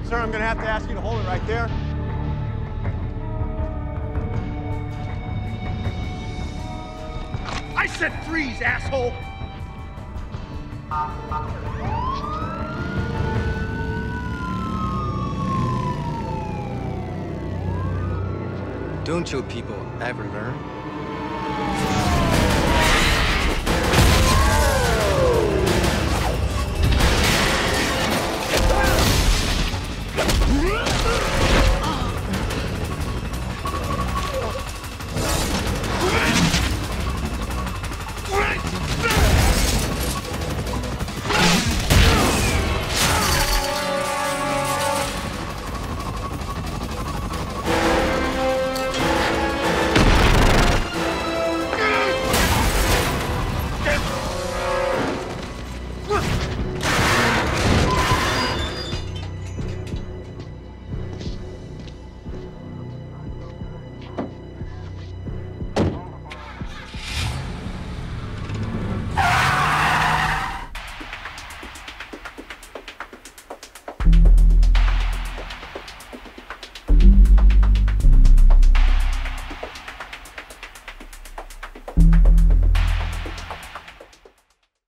Sir, I'm gonna have to ask you to hold it right there. I said freeze, asshole! Don't you people ever learn?